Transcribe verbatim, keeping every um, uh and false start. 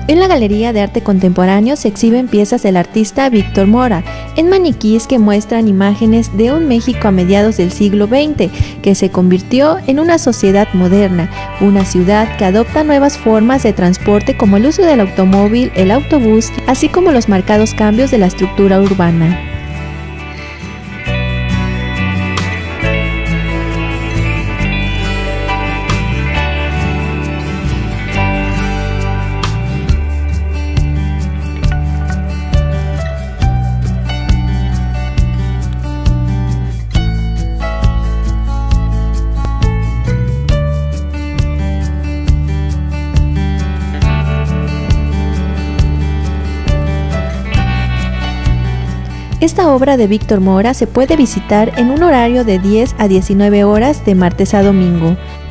En la Galería de Arte Contemporáneo se exhiben piezas del artista Víctor Mora, en maniquís que muestran imágenes de un México a mediados del siglo veinte, que se convirtió en una sociedad moderna, una ciudad que adopta nuevas formas de transporte como el uso del automóvil, el autobús, así como los marcados cambios de la estructura urbana. Esta obra de Víctor Mora se puede visitar en un horario de diez a diecinueve horas de martes a domingo.